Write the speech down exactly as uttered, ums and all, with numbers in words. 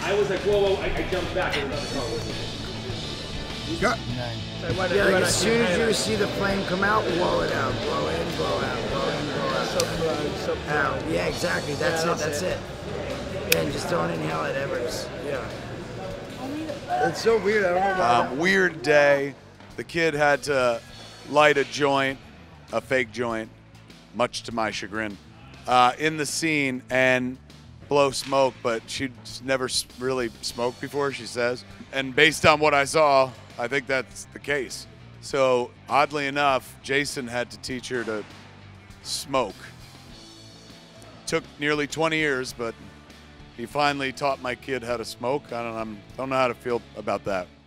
I was like, whoa, whoa, I, I jumped back. It was not the car. Got Nine. Yeah, like as soon as you see the flame come out, blow it out, blow in, blow out, blow in, blow out. So, so Out. Yeah, exactly. That's Yeah, it. That's it. Yeah, and just don't inhale it ever. Yeah. It's so weird. I don't know why. um, weird day. The kid had to light a joint, a fake joint, much to my chagrin, uh, in the scene and blow smoke, but she'd never s- really smoked before, she says. And based on what I saw, I think that's the case. So oddly enough, Jason had to teach her to smoke. Took nearly twenty years, but he finally taught my kid how to smoke. I don't, I'm, don't know how to feel about that.